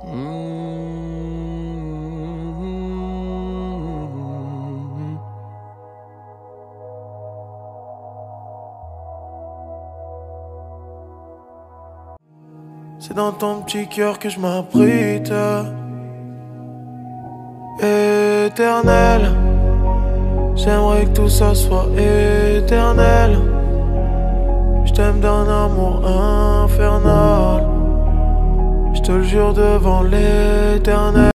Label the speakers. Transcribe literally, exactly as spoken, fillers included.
Speaker 1: Mmh. C'est dans ton petit cœur que je m'abrite, éternel. J'aimerais que tout ça soit éternel. Je t'aime d'un amour infernal. Je te le jure devant l'éternel.